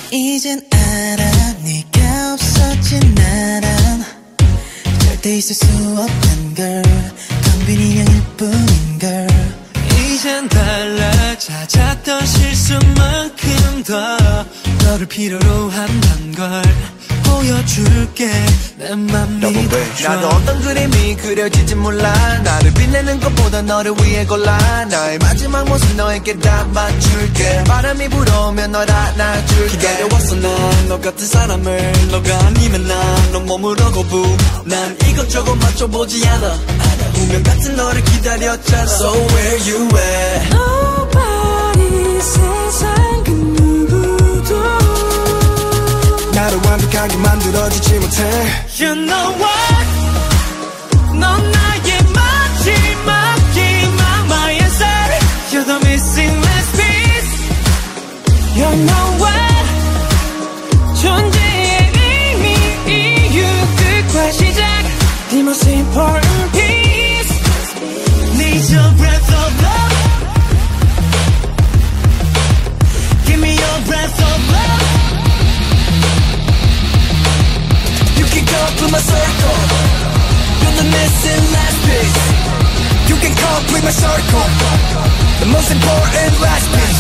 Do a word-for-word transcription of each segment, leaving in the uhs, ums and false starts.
이젠 알아 네가 없어진 나란 절대 있을 수 없단 걸 텅빈 인형일 뿐인 걸 이젠 달라 잦았던 실수만큼 더 너를 필요로 한단 걸 보여줄게 내 맘 믿어줘. 나도 어떤 그림이 그려질지 몰라. 나를 빛내는 것보다 너를 위해 골라. 나의 마지막 모습 너에게 다 맞출게. 바람이 불어오면 널 안아줄게. 기다려왔어 난 너 같은 사람을. 너가 아니면 난 너 몸으로 거부. 난 이것저것 맞춰보지 않아. 운명 같은 너를 기다렸잖아. So where you at? Nobody 세상 그 누구도 나를 완벽하게 만들어주지 못해. You know what? 넌 나의 마지막 희망 My answer You're the missing last piece You know what? 존재의 의미 이유 끝과 시작 The most important piece Need your breath of love Give me your breath of love Complete my circle. You're the missing last piece. You can complete my circle. The most important last piece.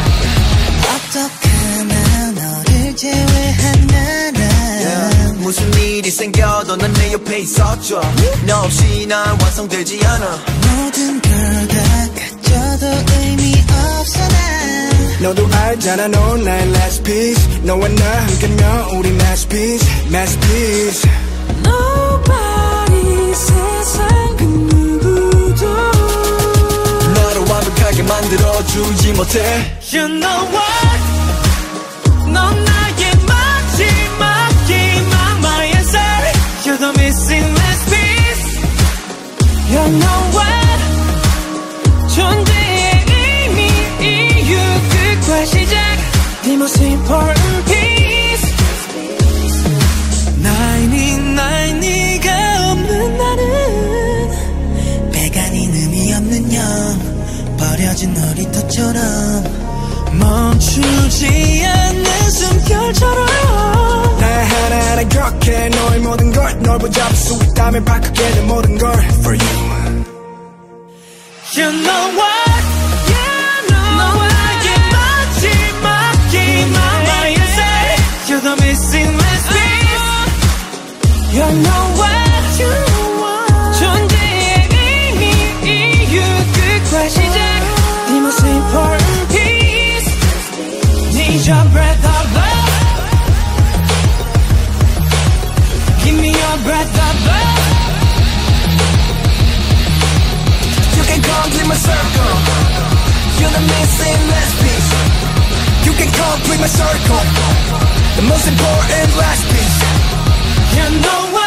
어떡하나 너를 제외한 나는 yeah. 무슨 일이 생겨도 넌 내 옆에 있어줘. 너 없이 난 완성되지 않아. 모든 걸 다 가져도 의미 없어 난 너도 알잖아 넌 나의 last piece. 너와 나 함께면 우리 masterpiece masterpiece. Nobody 세상 그 누구도 너를 완벽하게 만들어주지 못해. You know what? 넌 나의 마지막 희망 My answer You're the missing last piece You know what? 존재의 의미 이유 끝과 시작 The most important piece 나이니 나이 네가 없는 나는 배가닌 의미 없는 영 버려진 놀이터처럼 멈추지 않는 숨결처럼 나 하나하나 격해 너의 모든 걸 널 붙잡을 수 있다면 바꾸게 내 모든 걸 For you You know what? Yeah, no 넌 나의 마지막 희망 My answer You're the missing last piece You know what? You know what? 존재의 의미 이유 끝과 시작 The most important piece Need your breath of love Give me your breath of love You can complete my circle. You're the missing last piece. You can complete my circle. The most important last piece. You know what?